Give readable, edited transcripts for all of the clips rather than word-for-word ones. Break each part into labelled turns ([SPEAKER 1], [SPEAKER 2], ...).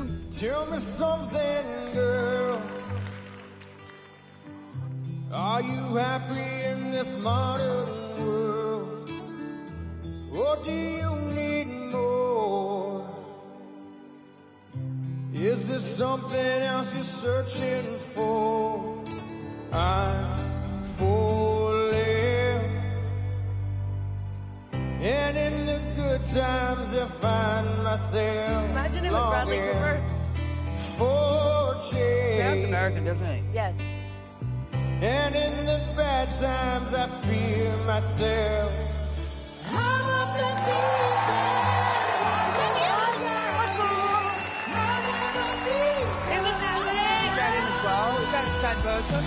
[SPEAKER 1] Tell me something, girl. Are you happy in this modern world? Or do you need more? Is there something else you're searching for? I'm falling, and in the good times I find myself.
[SPEAKER 2] Imagine it was Bradley Cooper.
[SPEAKER 1] For change.
[SPEAKER 3] Sounds American, doesn't it?
[SPEAKER 2] Yes.
[SPEAKER 1] And in the bad times I fear myself. I'm up the deep end.
[SPEAKER 2] Sing it. It was happening.
[SPEAKER 3] Is that him as well? Is that the same person?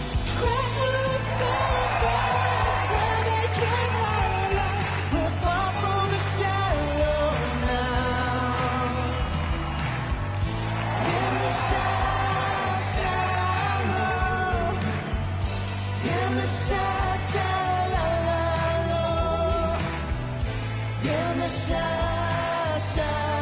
[SPEAKER 1] We're far from the shallow now. In the shallow, in the shallow, in the shallow.